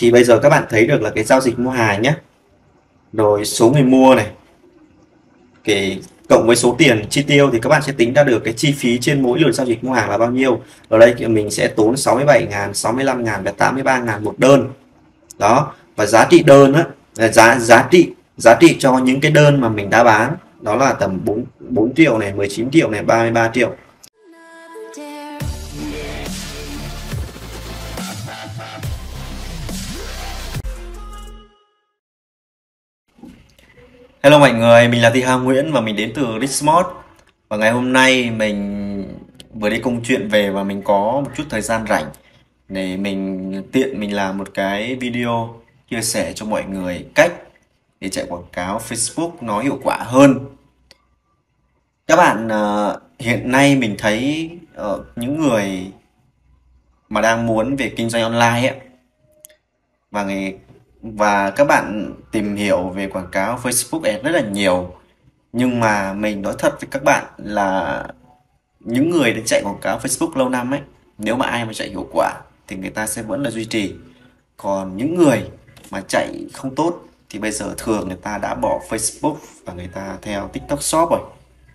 thì bây giờ các bạn thấy được là cái giao dịch mua hàng nhé, rồi số người mua này, cái cộng với số tiền chi tiêu thì các bạn sẽ tính ra được cái chi phí trên mỗi lượt giao dịch mua hàng là bao nhiêu. Ở đây thì mình sẽ tốn 67.000, 65.000 và 83.000 một đơn. Đó, và giá trị đơn á, là giá trị cho những cái đơn mà mình đã bán đó là tầm 4 triệu này, 19 triệu này, 33 triệu. Hello mọi người, mình là Thị Hà Nguyễn và mình đến từ Richmond. Và ngày hôm nay mình vừa đi công chuyện về và mình có một chút thời gian rảnh để mình làm một cái video chia sẻ cho mọi người cách để chạy quảng cáo Facebook nó hiệu quả hơn. Các bạn hiện nay mình thấy những người mà đang muốn về kinh doanh online ấy, và và các bạn tìm hiểu về quảng cáo Facebook Ads rất là nhiều, nhưng mà mình nói thật với các bạn là những người đã chạy quảng cáo Facebook lâu năm ấy, nếu mà ai mà chạy hiệu quả thì người ta sẽ vẫn là duy trì. Còn những người mà chạy không tốt thì bây giờ thường người ta đã bỏ Facebook và người ta theo TikTok Shop rồi.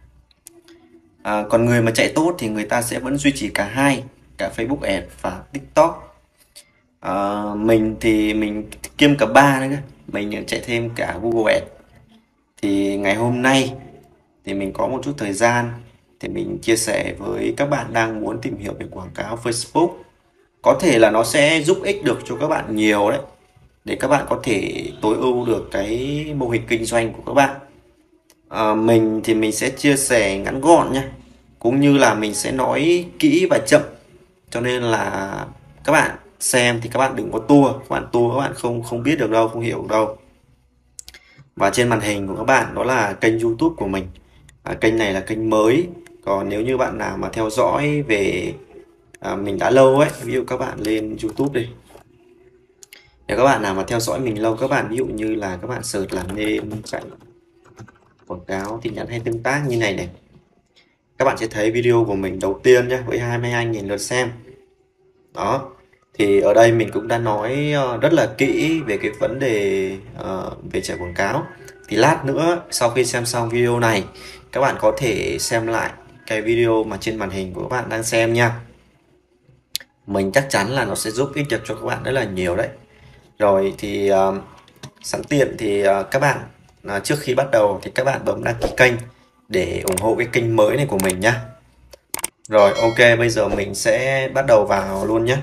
Còn người mà chạy tốt thì người ta sẽ vẫn duy trì cả hai, cả Facebook Ads và TikTok. Mình thì mình kiêm cả ba nữa, mình chạy thêm cả Google Ads. Thì ngày hôm nay thì mình có một chút thời gian thì mình chia sẻ với các bạn đang muốn tìm hiểu về quảng cáo Facebook. Có thể là nó sẽ giúp ích được cho các bạn nhiều đấy, để các bạn có thể tối ưu được cái mô hình kinh doanh của các bạn. Mình thì mình sẽ chia sẻ ngắn gọn nhé, cũng như là mình sẽ nói kỹ và chậm, cho nên là các bạn xem thì các bạn đừng có tua, các bạn không biết được đâu, không hiểu được đâu. Và trên màn hình của các bạn đó là kênh YouTube của mình. Kênh này là kênh mới, còn nếu như bạn nào mà theo dõi về mình đã lâu ấy, ví dụ các bạn lên YouTube đi, nếu các bạn nào mà theo dõi mình lâu, các bạn ví dụ như là các bạn search là nên chạy quảng cáo tin nhắn hay tương tác như này này, các bạn sẽ thấy video của mình đầu tiên nhé, với 22.000 lượt xem. Đó, thì ở đây mình cũng đã nói rất là kỹ về cái vấn đề về chạy quảng cáo. Thì lát nữa sau khi xem xong video này, các bạn có thể xem lại cái video mà trên màn hình của các bạn đang xem nha. Mình chắc chắn là nó sẽ giúp ích được cho các bạn rất là nhiều đấy. Rồi thì sẵn tiện thì các bạn trước khi bắt đầu thì các bạn bấm đăng ký kênh để ủng hộ cái kênh mới này của mình nhá. Rồi ok, bây giờ mình sẽ bắt đầu vào luôn nhé.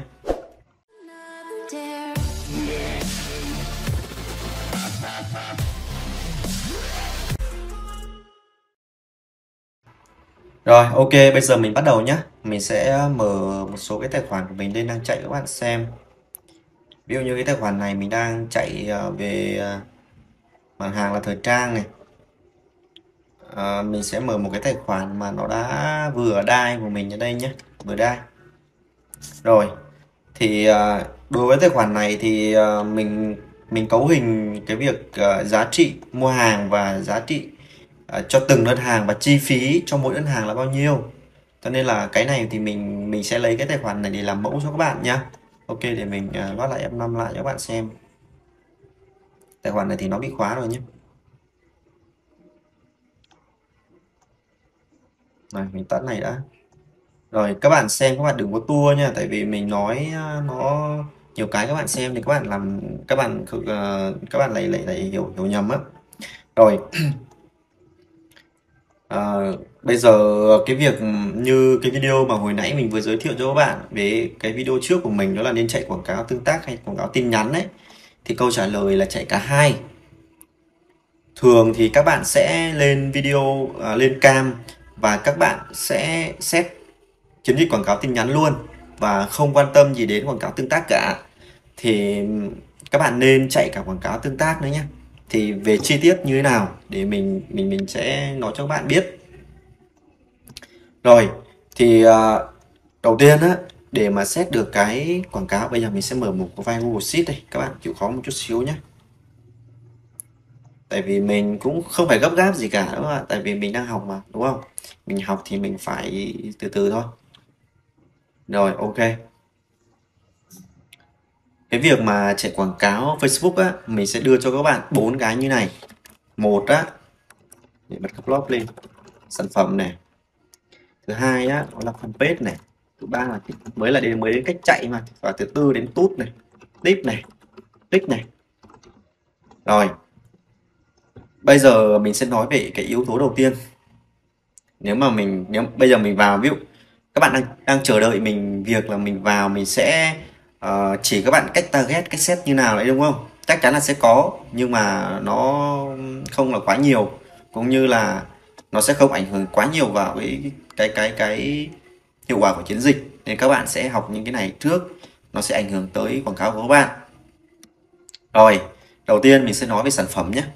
Rồi ok, bây giờ mình bắt đầu nhé. Mình sẽ mở một số cái tài khoản của mình lên đang chạy các bạn xem. Ví dụ như cái tài khoản này mình đang chạy về mặt hàng là thời trang này. Mình sẽ mở một cái tài khoản mà nó đã vừa đai của mình ở đây nhé, vừa đai. Rồi thì đối với tài khoản này thì mình cấu hình cái việc giá trị mua hàng và giá trị cho từng đơn hàng và chi phí cho mỗi đơn hàng là bao nhiêu. Cho nên là cái này thì mình sẽ lấy cái tài khoản này để làm mẫu cho các bạn nhá. Ok, để mình loát lại F5 lại cho các bạn xem. Tài khoản này thì nó bị khóa rồi nhé. Này, mình tắt này đã. Rồi các bạn xem, các bạn đừng có tua nha, tại vì mình nói nó nhiều cái các bạn xem thì các bạn làm các bạn lại hiểu nhầm á. Rồi bây giờ cái việc như cái video mà hồi nãy mình vừa giới thiệu cho các bạn về cái video trước của mình, đó là nên chạy quảng cáo tương tác hay quảng cáo tin nhắn đấy, thì câu trả lời là chạy cả hai. Thường thì các bạn sẽ lên video, lên cam, và các bạn sẽ set chiến dịch quảng cáo tin nhắn luôn và không quan tâm gì đến quảng cáo tương tác cả. Thì các bạn nên chạy cả quảng cáo tương tác nữa nhé. Thì về chi tiết như thế nào để mình sẽ nói cho các bạn biết. Rồi thì đầu tiên á, để mà set được cái quảng cáo, bây giờ mình sẽ mở một cái file Google Sheet đây, các bạn chịu khó một chút xíu nhé. Tại vì mình cũng không phải gấp gáp gì cả đúng không ạ? Tại vì mình đang học mà, đúng không? Mình học thì mình phải từ từ thôi. Rồi ok. Cái việc mà chạy quảng cáo Facebook á, mình sẽ đưa cho các bạn 4 cái như này. Một á, để bật caps lên, sản phẩm này. Thứ hai á, đó là fanpage này. Thứ ba là mới đến cách chạy mà. Và thứ tư đến tút này, tip này, click này. Rồi, bây giờ mình sẽ nói về cái yếu tố đầu tiên. Nếu bây giờ mình vào, ví dụ các bạn đang chờ đợi mình việc là mình vào, mình sẽ chỉ các bạn cách target, cách set như nào đấy, đúng không? Chắc chắn là sẽ có, nhưng mà nó không là quá nhiều, cũng như là nó sẽ không ảnh hưởng quá nhiều vào cái hiệu quả của chiến dịch, nên các bạn sẽ học những cái này trước, nó sẽ ảnh hưởng tới quảng cáo của các bạn. Rồi, đầu tiên mình sẽ nói về sản phẩm nhé.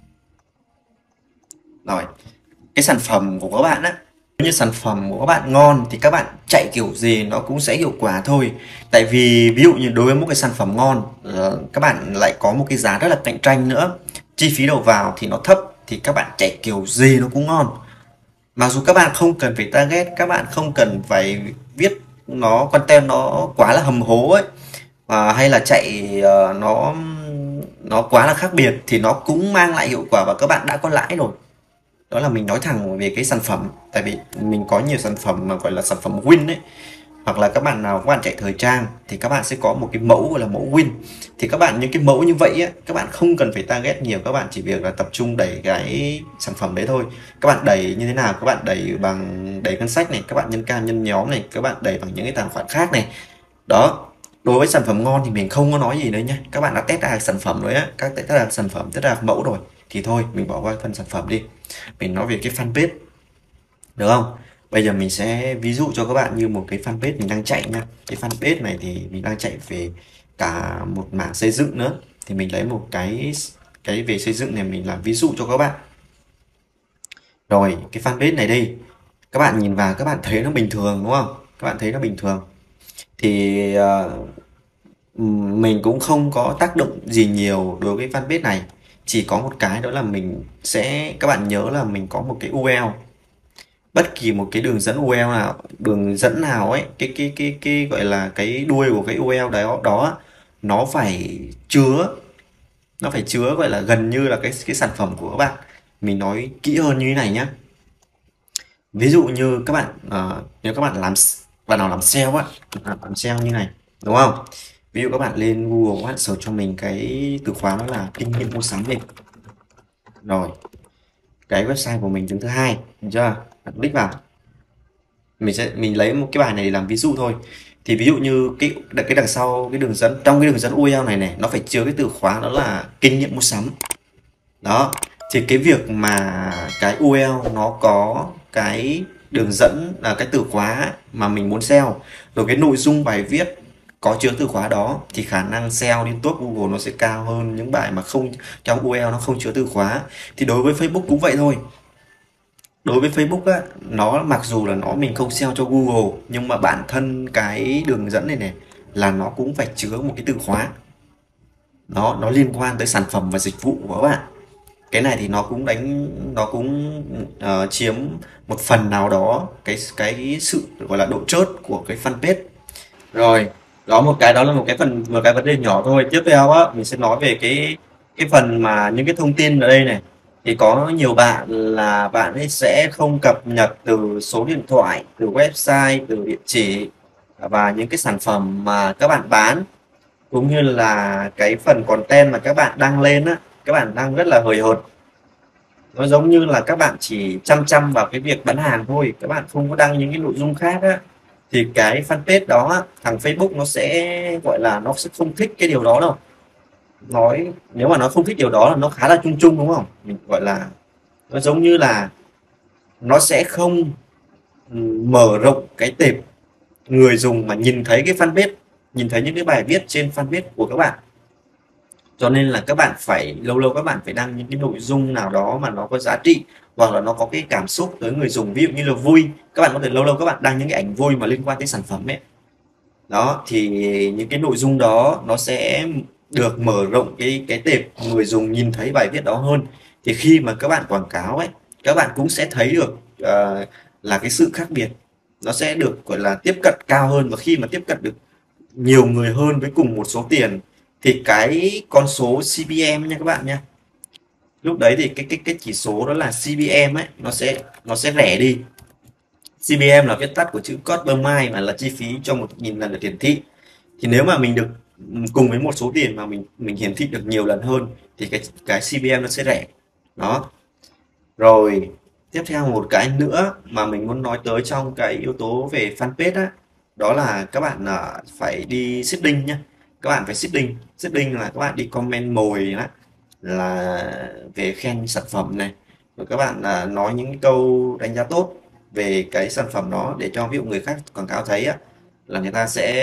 Rồi, cái sản phẩm của các bạn á, nếu như sản phẩm của các bạn ngon thì các bạn chạy kiểu gì nó cũng sẽ hiệu quả thôi. Tại vì ví dụ như đối với một cái sản phẩm ngon, các bạn lại có một cái giá rất là cạnh tranh nữa, chi phí đầu vào thì nó thấp, thì các bạn chạy kiểu gì nó cũng ngon. Mặc dù các bạn không cần phải target, các bạn không cần phải viết nó content nó quá là hầm hố ấy, hay là chạy nó quá là khác biệt, thì nó cũng mang lại hiệu quả và các bạn đã có lãi rồi. Đó là mình nói thẳng về cái sản phẩm, tại vì mình có nhiều sản phẩm mà gọi là sản phẩm win ấy. Hoặc là các bạn chạy thời trang thì các bạn sẽ có một cái mẫu gọi là mẫu win, thì các bạn những cái mẫu như vậy á, các bạn không cần phải target nhiều, các bạn chỉ việc là tập trung đẩy cái sản phẩm đấy thôi. Các bạn đẩy như thế nào? Các bạn đẩy bằng đẩy ngân sách này, các bạn nhân ca nhân nhóm này, các bạn đẩy bằng những cái tài khoản khác này. Đó, đối với sản phẩm ngon thì mình không có nói gì nữa nhé. Các bạn đã test ra sản phẩm rồi á, các test ra sản phẩm, test ra mẫu rồi, thì thôi mình bỏ qua phần sản phẩm đi, mình nói về cái fanpage, được không? Bây giờ mình sẽ ví dụ cho các bạn như một cái fanpage mình đang chạy nha. Cái fanpage này thì mình đang chạy về cả một mảng xây dựng nữa, thì mình lấy một cái về xây dựng này mình làm ví dụ cho các bạn. Rồi, cái fanpage này đây, các bạn nhìn vào các bạn thấy nó bình thường đúng không? Các bạn thấy nó bình thường thì mình cũng không có tác động gì nhiều đối với fanpage này. Chỉ có một cái đó là các bạn nhớ là mình có một cái URL. Bất kỳ một cái đường dẫn URL nào, đường dẫn nào ấy, cái gọi là cái đuôi của cái URL đó nó phải chứa gọi là gần như là cái sản phẩm của các bạn. Mình nói kỹ hơn như thế này nhé. Ví dụ như các bạn nếu các bạn nào làm sale á, làm sale như này, đúng không? Ví dụ các bạn lên Google, các bạn search cho mình cái từ khóa đó là kinh nghiệm mua sắm đi. Rồi, cái website của mình đứng thứ hai, được chưa? Bạn click vào, mình lấy một cái bài này để làm ví dụ thôi. Thì ví dụ như cái đằng sau cái đường dẫn, trong cái đường dẫn URL này này, nó phải chứa cái từ khóa đó là kinh nghiệm mua sắm. Đó, thì cái việc mà cái URL nó có cái đường dẫn là cái từ khóa mà mình muốn SEO, rồi cái nội dung bài viết có chứa từ khóa đó, thì khả năng SEO lên top Google nó sẽ cao hơn những bài mà không, trong URL nó không chứa từ khóa. Thì đối với Facebook cũng vậy thôi. Đối với Facebook á, nó mặc dù là mình không SEO cho Google, nhưng mà bản thân cái đường dẫn này này là nó cũng phải chứa một cái từ khóa, nó liên quan tới sản phẩm và dịch vụ của các bạn. Cái này thì nó cũng chiếm một phần nào đó cái sự gọi là độ chốt của cái fanpage. Rồi, đó là một cái vấn đề nhỏ thôi. Tiếp theo á, mình sẽ nói về cái phần mà những cái thông tin ở đây này. Thì có nhiều bạn là bạn ấy sẽ không cập nhật từ số điện thoại, từ website, từ địa chỉ và những cái sản phẩm mà các bạn bán, cũng như là cái phần content mà các bạn đăng lên á, các bạn đăng rất là hời hợt. Nó giống như là các bạn chỉ chăm chăm vào cái việc bán hàng thôi, các bạn không có đăng những cái nội dung khác á, thì cái fanpage đó á, thằng Facebook nó sẽ gọi là nó sẽ không thích cái điều đó đâu. Nếu mà nó không thích điều đó là nó khá là chung chung, đúng không? Mình gọi là nó giống như là nó sẽ không mở rộng cái tệp người dùng mà nhìn thấy cái fanpage, nhìn thấy những cái bài viết trên fanpage của các bạn. Cho nên là các bạn phải lâu lâu các bạn phải đăng những cái nội dung nào đó mà nó có giá trị, hoặc là nó có cái cảm xúc tới người dùng, ví dụ như là vui, các bạn có thể lâu lâu các bạn đăng những cái ảnh vui mà liên quan tới sản phẩm ấy. Đó, thì những cái nội dung đó nó sẽ được mở rộng cái tệp người dùng nhìn thấy bài viết đó hơn. Thì khi mà các bạn quảng cáo ấy, các bạn cũng sẽ thấy được là cái sự khác biệt nó sẽ được gọi là tiếp cận cao hơn. Và khi mà tiếp cận được nhiều người hơn với cùng một số tiền thì cái con số CPM nha các bạn nha, lúc đấy thì cái chỉ số đó là CPM ấy nó sẽ rẻ đi. CPM là viết tắt của chữ cost per mile, mà là chi phí cho 1.000 lần được hiển thị. Thì nếu mà mình được cùng với một số tiền mà mình hiển thị được nhiều lần hơn thì cái CPM nó sẽ rẻ. Đó. Rồi tiếp theo một cái nữa mà mình muốn nói tới trong cái yếu tố về fanpage á, đó là các bạn phải đi seeding nhé. Các bạn phải seeding. Seeding là các bạn đi comment mồi đó, là về khen sản phẩm này, rồi các bạn nói những câu đánh giá tốt về cái sản phẩm đó để cho ví dụ người khác quảng cáo thấy á, là người ta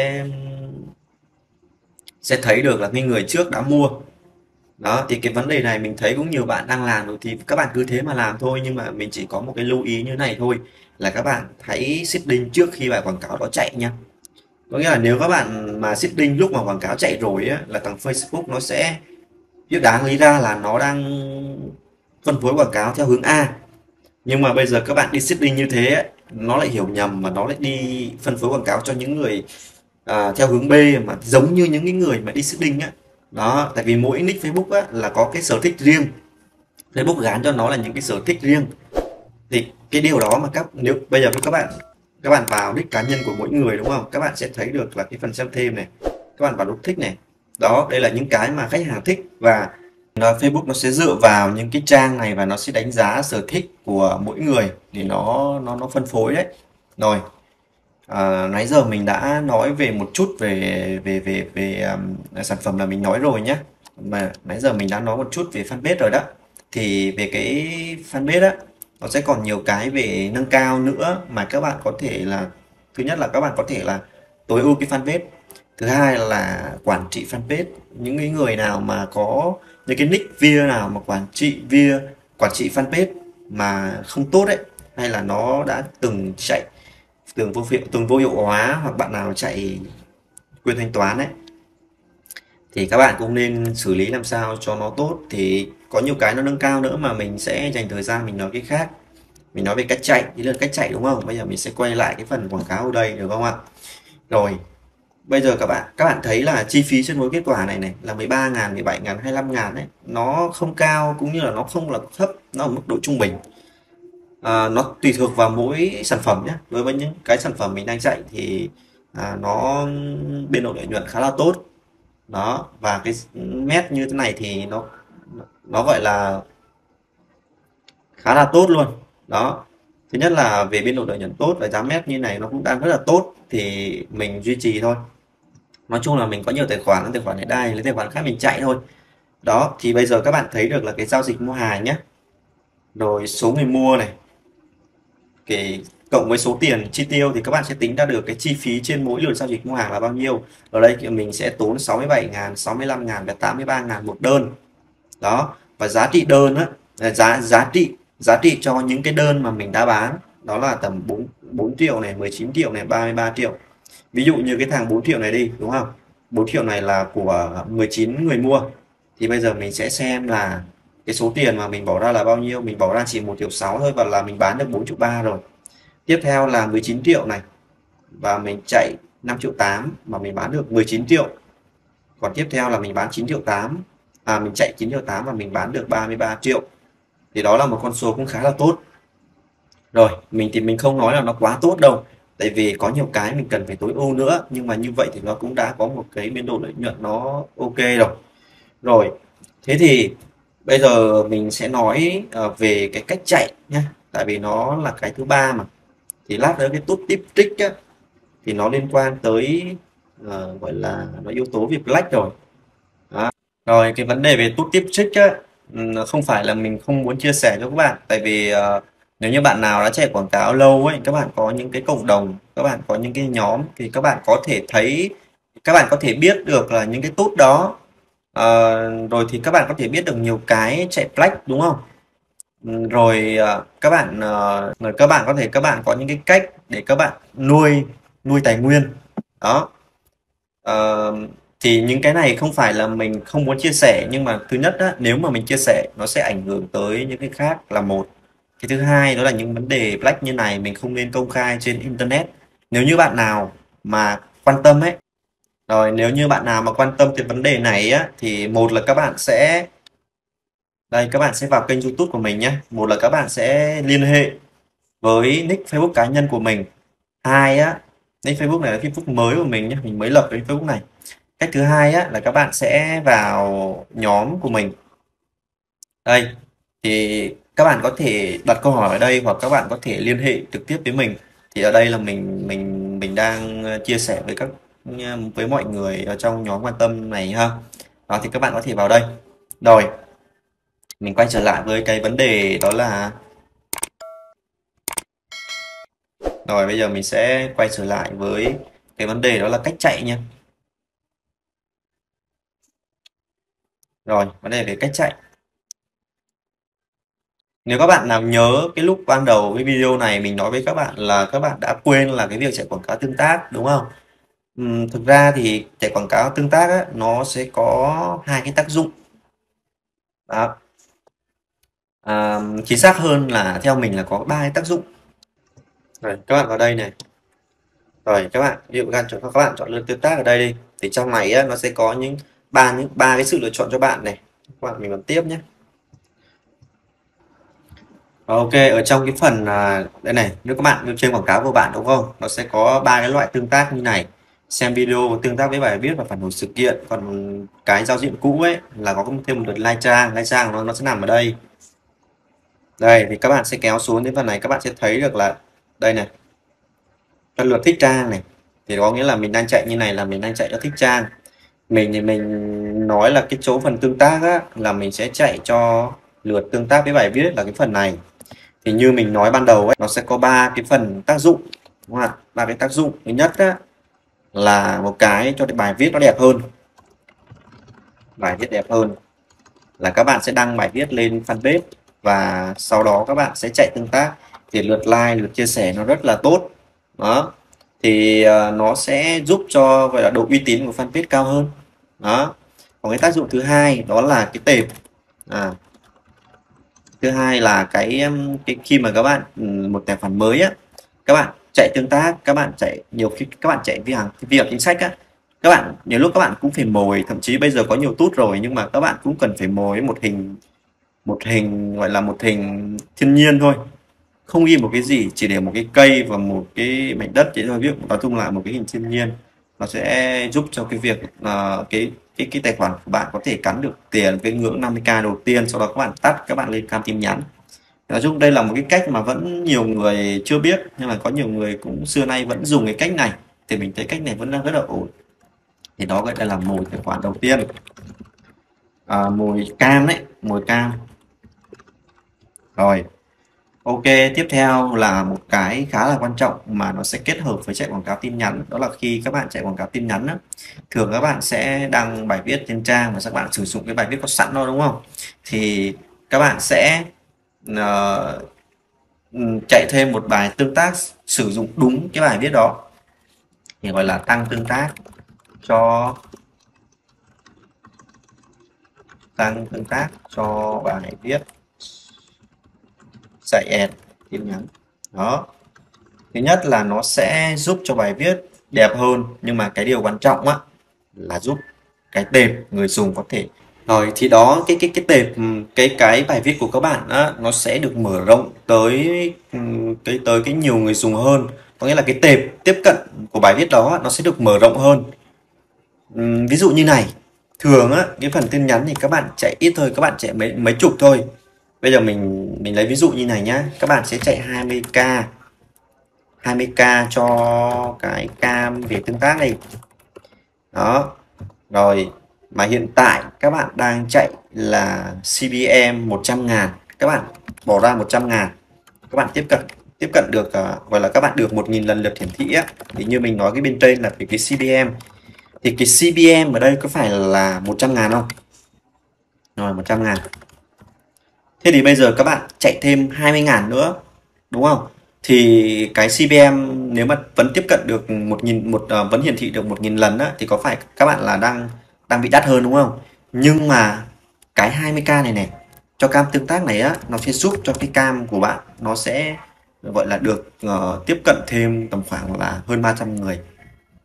sẽ thấy được là cái người trước đã mua. Đó thì cái vấn đề này mình thấy cũng nhiều bạn đang làm rồi, thì các bạn cứ thế mà làm thôi, nhưng mà mình chỉ có một cái lưu ý như này thôi, là các bạn hãy seeding trước khi bài quảng cáo đó chạy nha. Có nghĩa là nếu các bạn mà seeding lúc mà quảng cáo chạy rồi á, là thằng Facebook nó sẽ biết đáng lý ra là nó đang phân phối quảng cáo theo hướng A, nhưng mà bây giờ các bạn đi seeding như thế ấy, nó lại hiểu nhầm mà nó lại đi phân phối quảng cáo cho những người theo hướng B, mà giống như những cái người mà đi seeding á. Đó, tại vì mỗi nick Facebook á là có cái sở thích riêng, Facebook gán cho nó là những cái sở thích riêng. Thì cái điều đó mà nếu bây giờ các bạn vào nick cá nhân của mỗi người đúng không, các bạn sẽ thấy được là cái phần xem thêm này, các bạn vào nút thích này. Đó, đây là những cái mà khách hàng thích, và Facebook nó sẽ dựa vào những cái trang này và nó sẽ đánh giá sở thích của mỗi người để nó phân phối đấy. Rồi, nãy giờ mình đã nói về một chút về về về về sản phẩm là mình nói rồi nhé, mà nãy giờ mình đã nói một chút về fanpage rồi đó. Thì về cái fanpage á, nó sẽ còn nhiều cái về nâng cao nữa mà các bạn có thể là, thứ nhất là các bạn có thể là tối ưu cái fanpage, thứ hai là quản trị fanpage. Những cái người nào mà có những cái nick view nào mà quản trị fanpage mà không tốt ấy, hay là nó đã từng chạy từng vô hiệu hóa, hoặc bạn nào chạy quên thanh toán ấy, thì các bạn cũng nên xử lý làm sao cho nó tốt. Thì có nhiều cái nó nâng cao nữa mà mình sẽ dành thời gian mình nói cái khác. Mình nói về cách chạy, thì là cách chạy đúng không, bây giờ mình sẽ quay lại cái phần quảng cáo ở đây được không ạ? Rồi, bây giờ các bạn thấy là chi phí trên mỗi kết quả này là 13.000, 17.000, 25.000 đấy, nó không cao cũng như là nó không là thấp, nó ở mức độ trung bình. Nó tùy thuộc vào mỗi sản phẩm nhé. Đối với những cái sản phẩm mình đang chạy thì nó biên độ lợi nhuận khá là tốt. Đó, và cái mét như thế này thì nó gọi là khá là tốt luôn. Đó, thứ nhất là về biên độ lợi nhuận tốt, và giá mét như này nó cũng đang rất là tốt, thì mình duy trì thôi. Nói chung là mình có nhiều tài khoản này đai lấy tài khoản khác mình chạy thôi. Đó, thì bây giờ các bạn thấy được là cái giao dịch mua hàng nhé, rồi số người mua này, cái cộng với số tiền chi tiêu thì các bạn sẽ tính ra được cái chi phí trên mỗi lượt giao dịch mua hàng là bao nhiêu. Ở đây thì mình sẽ tốn 67.000, 65.000 và 83.000 một đơn. Đó, và giá trị đơn á, giá trị cho những cái đơn mà mình đã bán đó là tầm 4 triệu này, 19 triệu này, 33 triệu. Ví dụ như cái thằng 4 triệu này đi, đúng không? 4 triệu này là của 19 người mua. Thì bây giờ mình sẽ xem là cái số tiền mà mình bỏ ra là bao nhiêu. Mình bỏ ra chỉ 1 triệu 6 thôi, và là mình bán được 4 triệu 3 rồi. Tiếp theo là 19 triệu này, và mình chạy 5 triệu 8 mà mình bán được 19 triệu. Còn tiếp theo là mình bán 9 triệu 8, mình chạy 9 triệu 8 và mình bán được 33 triệu. Thì đó là một con số cũng khá là tốt. Rồi, mình không nói là nó quá tốt đâu, tại vì có nhiều cái mình cần phải tối ưu nữa, nhưng mà như vậy thì nó cũng đã có một cái biên độ lợi nhuận nó ok rồi. Rồi, thế thì bây giờ mình sẽ nói về cái cách chạy nhé, tại vì nó là cái thứ ba mà. Thì lát nữa cái tút tip trick á, thì nó liên quan tới gọi là nó yếu tố về black rồi. Đó. Rồi cái vấn đề về tút tip trick á, không phải là mình không muốn chia sẻ cho các bạn, tại vì nếu như bạn nào đã chạy quảng cáo lâu ấy, các bạn có những cái cộng đồng, các bạn có những cái nhóm, thì các bạn có thể thấy, các bạn có thể biết được là những cái tút đó. Rồi thì các bạn có thể biết được nhiều cái chạy black đúng không? Rồi các bạn có những cái cách để các bạn nuôi nuôi tài nguyên. Đó. Ờ, thì những cái này không phải là mình không muốn chia sẻ, nhưng mà thứ nhất á, nếu mà mình chia sẻ nó sẽ ảnh hưởng tới những cái khác là một. Cái thứ hai đó là những vấn đề black như này mình không nên công khai trên internet. Nếu như bạn nào mà quan tâm ấy, Rồi nếu như bạn nào mà quan tâm tới vấn đề này á thì một là các bạn sẽ đây, các bạn sẽ vào kênh YouTube của mình nhé. Một là các bạn sẽ liên hệ với nick Facebook cá nhân của mình. Hai á, nick Facebook này là Facebook mới của mình nhé, mình mới lập cái Facebook này. Cách thứ hai á là các bạn sẽ vào nhóm của mình. Đây, thì các bạn có thể đặt câu hỏi ở đây hoặc các bạn có thể liên hệ trực tiếp với mình. Thì ở đây là mình đang chia sẻ với với mọi người ở trong nhóm quan tâm này ha. Đó thì các bạn có thể vào đây. Rồi, mình quay trở lại với cái vấn đề đó là rồi bây giờ mình sẽ quay trở lại với cái vấn đề đó là cách chạy nha. Rồi, vấn đề về cách chạy. Nếu các bạn nào nhớ cái lúc ban đầu cái video này mình nói với các bạn là các bạn đã quên là cái việc chạy quảng cáo tương tác đúng không? Thực ra thì chạy quảng cáo tương tác á, nó sẽ có hai cái tác dụng. Đó. Chính xác hơn là theo mình là có ba cái tác dụng. Rồi, các bạn vào đây này. Rồi các bạn, ví dụ các bạn chọn lượt tương tác ở đây đi. Thì trong này á, nó sẽ có những ba cái sự lựa chọn cho bạn này. Các bạn mình làm tiếp nhé. Ok, ở trong cái phần đây này, nếu các bạn trên quảng cáo của bạn đúng không? Nó sẽ có ba cái loại tương tác như này. Xem video, tương tác với bài viết và phản hồi sự kiện. Còn cái giao diện cũ ấy là có thêm một lượt like trang nó sẽ nằm ở đây. Đây thì các bạn sẽ kéo xuống đến phần này các bạn sẽ thấy được là đây này. Cái lượt thích trang này thì có nghĩa là mình đang chạy như này là mình đang chạy cho thích trang. Mình thì mình nói là cái chỗ phần tương tác á, là mình sẽ chạy cho lượt tương tác với bài viết là cái phần này. Thì như mình nói ban đầu ấy, nó sẽ có ba cái phần tác dụng, đúng không ạ? Ba cái tác dụng thứ nhất á, là một cái cho bài viết nó đẹp hơn. Bài viết đẹp hơn là các bạn sẽ đăng bài viết lên fanpage và sau đó các bạn sẽ chạy tương tác thì lượt like, lượt chia sẻ nó rất là tốt. Đó. Thì nó sẽ giúp cho gọi là độ uy tín của fanpage cao hơn. Đó. Còn cái tác dụng thứ hai đó là cái tệp. Thứ hai là cái khi mà các bạn một tài khoản mới á, các bạn chạy tương tác, các bạn chạy nhiều khi các bạn chạy việc chính sách á, các bạn nhiều lúc các bạn cũng phải mồi, thậm chí bây giờ có nhiều tút rồi nhưng mà các bạn cũng cần phải mồi một hình gọi là một hình thiên nhiên thôi, không ghi một cái gì, chỉ để một cái cây và một cái mảnh đất thế thôi, viết nói chung là một cái hình thiên nhiên, nó sẽ giúp cho cái việc cái tài khoản của bạn có thể cắn được tiền cái ngưỡng 50k đầu tiên, sau đó các bạn tắt, các bạn lên cam tin nhắn. Nói chung đây là một cái cách mà vẫn nhiều người chưa biết nhưng mà có nhiều người cũng xưa nay vẫn dùng cái cách này, thì mình thấy cách này vẫn đang rất là ổn. Thì đó gọi là mồi tài khoản đầu tiên, mồi cam đấy, mồi cam. Rồi ok, tiếp theo là một cái khá là quan trọng mà nó sẽ kết hợp với chạy quảng cáo tin nhắn, đó là khi các bạn chạy quảng cáo tin nhắn á, thường các bạn sẽ đăng bài viết trên trang và các bạn sử dụng cái bài viết có sẵn đó đúng không, thì các bạn sẽ chạy thêm một bài tương tác sử dụng đúng cái bài viết đó thì gọi là tăng tương tác cho bài viết chạy ad tin nhắn. Đó, thứ nhất là nó sẽ giúp cho bài viết đẹp hơn, nhưng mà cái điều quan trọng á là giúp cái tệp người dùng có thể rồi thì đó cái tệp cái bài viết của các bạn á, nó sẽ được mở rộng tới cái nhiều người dùng hơn, có nghĩa là cái tệp tiếp cận của bài viết đó nó sẽ được mở rộng hơn. Ví dụ như này, thường á cái phần tin nhắn thì các bạn chạy ít thôi, các bạn chạy mấy chục thôi. Bây giờ mình lấy ví dụ như này nhá, các bạn sẽ chạy 20k cho cái cam về tương tác này. Đó. Rồi mà hiện tại các bạn đang chạy là CPM 100.000, các bạn bỏ ra 100.000, các bạn tiếp cận được gọi là các bạn được 1.000 lần lượt hiển thị á, thì như mình nói cái bên trên là về cái CPM, thì cái CPM ở đây có phải là 100.000 không? Rồi 100.000. Thế thì bây giờ các bạn chạy thêm 20.000 nữa đúng không? Thì cái CPM nếu mà vẫn tiếp cận được 1.000 vẫn hiển thị được 1.000 lần á, thì có phải các bạn là đang bị đắt hơn đúng không? Nhưng mà cái 20k này cho cam tương tác này á, nó sẽ giúp cho cái cam của bạn nó sẽ gọi là được tiếp cận thêm tầm khoảng là hơn 300 người.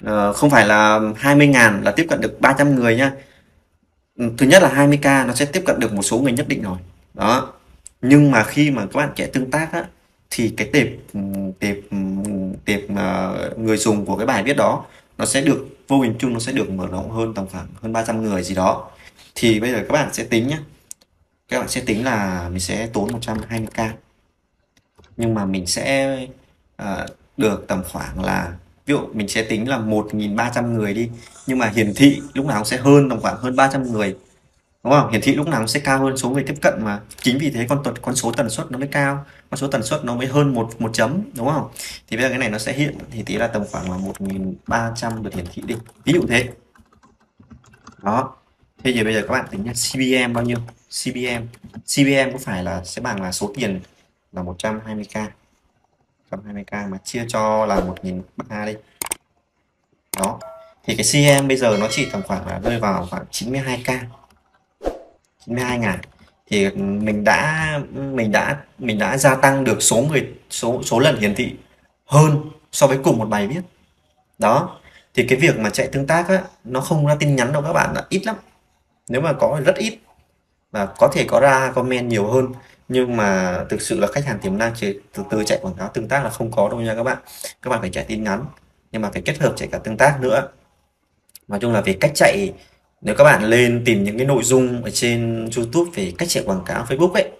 Không phải là 20.000 là tiếp cận được 300 người nhá. Thứ nhất là 20k nó sẽ tiếp cận được một số người nhất định rồi đó, nhưng mà khi mà các bạn chạy tương tác á, thì cái tệp tệp tệp người dùng của cái bài viết đó nó sẽ được vô hình chung nó sẽ được mở rộng hơn, tầm khoảng hơn 300 người gì đó. Thì bây giờ các bạn sẽ tính nhé, các bạn sẽ tính là mình sẽ tốn 120k, nhưng mà mình sẽ được tầm khoảng là, ví dụ mình sẽ tính là 1.300 người đi, nhưng mà hiển thị lúc nào cũng sẽ hơn, tầm khoảng hơn 300 người, đúng không? Hiển thị lúc nào cũng sẽ cao hơn số người tiếp cận mà. Chính vì thế con số tần suất nó mới cao, con số tần suất nó mới hơn một chấm, đúng không? Thì bây giờ cái này nó sẽ hiện thì tí là tầm khoảng là 1.300 được hiển thị đi, ví dụ thế đó. Thế thì bây giờ các bạn tính nha, CPM bao nhiêu? CPM có phải là sẽ bằng là số tiền là 120k, 120k mà chia cho là 1.300 đi đó, thì cái CPM bây giờ nó chỉ tầm khoảng là rơi vào khoảng 92k, 92.000. Thì mình đã gia tăng được số lần hiển thị hơn so với cùng một bài viết đó. Thì cái việc mà chạy tương tác á, nó không ra tin nhắn đâu các bạn, là ít lắm, nếu mà có rất ít, và có thể có ra comment nhiều hơn, nhưng mà thực sự là khách hàng tiềm năng chỉ từ chạy quảng cáo tương tác là không có đâu nha các bạn. Các bạn phải chạy tin nhắn, nhưng mà phải kết hợp chạy cả tương tác nữa. Nói chung là về cách chạy, nếu các bạn lên tìm những cái nội dung ở trên YouTube về cách chạy quảng cáo Facebook ấy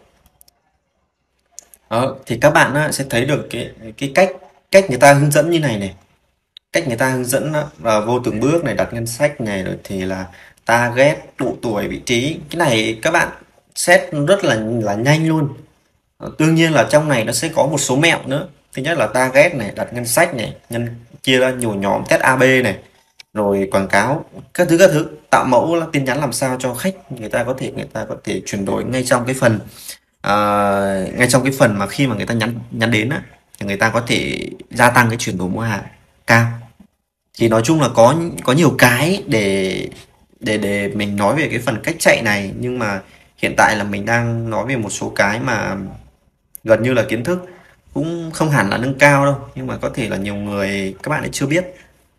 đó, thì các bạn á, sẽ thấy được cái cách cách người ta hướng dẫn như này này, cách người ta hướng dẫn á, là vô từng bước này, đặt ngân sách này, rồi thì là target, độ tuổi, vị trí. Cái này các bạn set rất là nhanh luôn. Đương nhiên là trong này nó sẽ có một số mẹo nữa. Thứ nhất là target này, đặt ngân sách này, chia ra nhiều nhóm, test AB này, rồi quảng cáo các thứ, tạo mẫu là tin nhắn làm sao cho khách người ta có thể chuyển đổi ngay trong cái phần ngay trong cái phần mà khi mà người ta nhắn đến á, thì người ta có thể gia tăng cái chuyển đổi mua hàng cao. Thì nói chung là có nhiều cái để mình nói về cái phần cách chạy này, nhưng mà hiện tại là mình đang nói về một số cái mà gần như là kiến thức, cũng không hẳn là nâng cao đâu, nhưng mà có thể là nhiều người các bạn ấy chưa biết.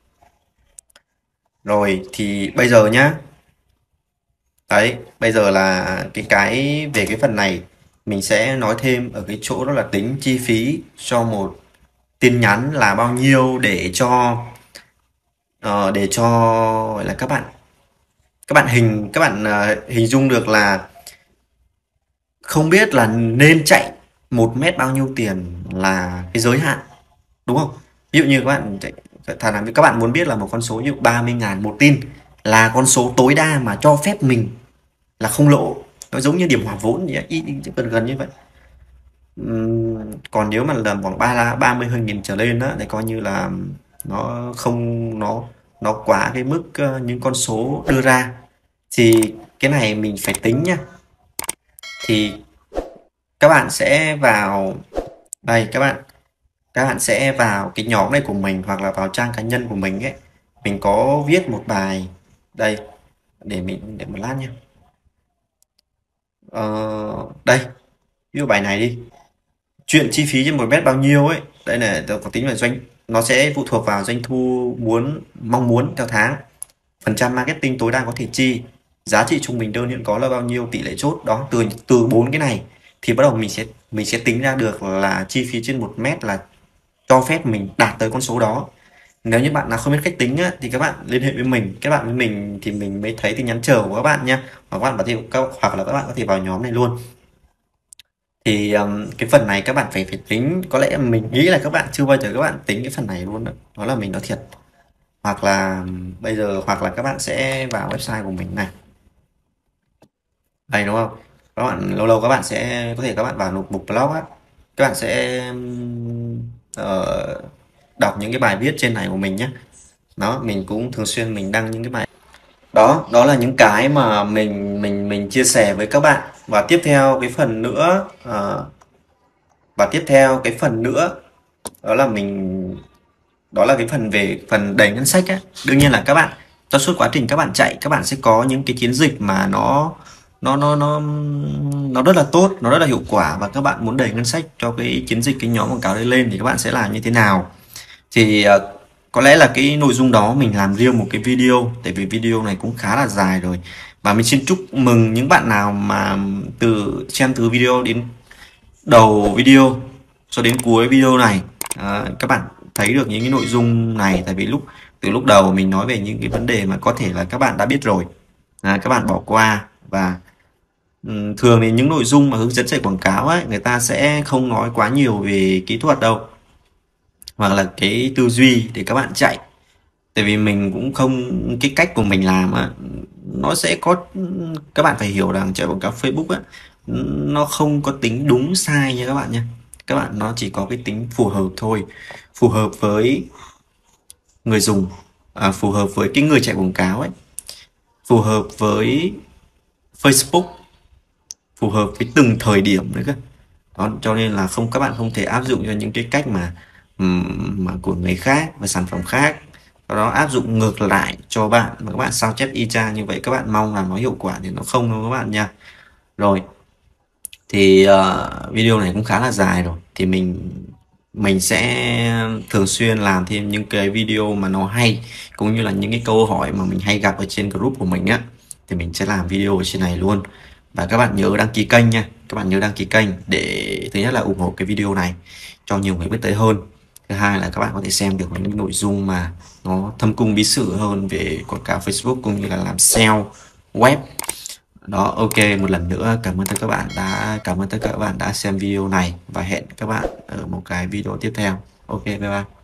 Rồi thì bây giờ nhá, đấy bây giờ là cái về cái phần này mình sẽ nói thêm ở cái chỗ đó là tính chi phí cho một tin nhắn là bao nhiêu, để cho gọi là các bạn hình dung được là không biết là nên chạy 1 mét bao nhiêu tiền là cái giới hạn, đúng không? Ví dụ như các bạn chạy, thà là các bạn muốn biết là một con số như 30.000 một tin là con số tối đa mà cho phép mình là không lỗ, nó giống như điểm hòa vốn vậy, gần gần như vậy. Còn nếu mà là khoảng 30.000 trở lên đó thì coi như là nó không nó quá cái mức những con số đưa ra. Thì cái này mình phải tính nhá. Thì các bạn sẽ vào đây, các bạn sẽ vào cái nhóm này của mình hoặc là vào trang cá nhân của mình ấy, mình có viết một bài đây, để một lát nhé. Đây, ví dụ bài này đi, chuyện chi phí trên 1 mét bao nhiêu ấy, đây là có tính là nó sẽ phụ thuộc vào doanh thu mong muốn theo tháng, phần trăm marketing tối đa có thể chi, giá trị trung bình đơn hiện có là bao nhiêu, tỷ lệ chốt đó. Từ 4 cái này thì bắt đầu mình sẽ tính ra được là chi phí trên 1 mét là cho phép mình đạt tới con số đó. Nếu như bạn nào không biết cách tính á, thì các bạn liên hệ với mình, thì mình mới thấy tin nhắn chờ của các bạn nha, hoặc là các bạn có thể vào nhóm này luôn. Thì cái phần này các bạn phải tính, có lẽ mình nghĩ là các bạn chưa bao giờ các bạn tính cái phần này luôn đó là mình nói thiệt. Hoặc là các bạn sẽ vào website của mình này, đây đúng không, các bạn lâu lâu các bạn sẽ có thể các bạn vào mục blog á, các bạn sẽ đọc những cái bài viết trên này của mình nhé. Đó, mình cũng thường xuyên mình đăng những cái bài đó là những cái mà mình chia sẻ với các bạn. Và tiếp theo cái phần nữa đó là cái phần về phần đầy ngân sách á. Đương nhiên là các bạn trong suốt quá trình các bạn chạy, các bạn sẽ có những cái chiến dịch mà nó rất là tốt, nó rất là hiệu quả, và các bạn muốn đẩy ngân sách cho cái chiến dịch, cái nhóm quảng cáo đấy lên thì các bạn sẽ làm như thế nào. Thì có lẽ là cái nội dung đó mình làm riêng một cái video, tại vì video này cũng khá là dài rồi. Và mình xin chúc mừng những bạn nào mà xem từ video đến đầu video cho đến cuối video này. Các bạn thấy được những cái nội dung này, tại vì từ lúc đầu mình nói về những cái vấn đề mà có thể là các bạn đã biết rồi, các bạn bỏ qua. Và thường thì những nội dung mà hướng dẫn chạy quảng cáo ấy, người ta sẽ không nói quá nhiều về kỹ thuật đâu, hoặc là cái tư duy để các bạn chạy. Tại vì mình cũng không, cái cách của mình làm á, nó sẽ có, các bạn phải hiểu rằng chạy quảng cáo Facebook á, nó không có tính đúng sai nha các bạn nha. Các bạn, nó chỉ có cái tính phù hợp thôi, phù hợp với người dùng, phù hợp với cái người chạy quảng cáo ấy, phù hợp với Facebook, phù hợp với từng thời điểm nữa cơ. Đó, cho nên là các bạn không thể áp dụng cho những cái cách mà của người khác và sản phẩm khác, sau đó áp dụng ngược lại cho bạn và các bạn sao chép y chang như vậy, các bạn mong là nó hiệu quả thì nó không đâu các bạn nha. Rồi thì video này cũng khá là dài rồi, thì mình sẽ thường xuyên làm thêm những cái video mà nó hay, cũng như là những cái câu hỏi mà mình hay gặp ở trên group của mình á, thì mình sẽ làm video ở trên này luôn. Và các bạn nhớ đăng ký kênh nha, các bạn nhớ đăng ký kênh để thứ nhất là ủng hộ cái video này cho nhiều người biết tới hơn, thứ hai là các bạn có thể xem được những nội dung mà nó thâm cung bí sử hơn về quảng cáo Facebook cũng như là làm SEO web. Đó, ok, một lần nữa cảm ơn tất cả các bạn đã xem video này, và hẹn các bạn ở một cái video tiếp theo. Ok, bye bye.